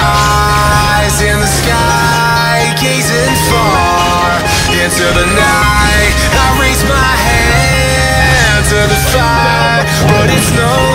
eyes in the sky, gazing far into the night. I raise my hand to the fire, but it's no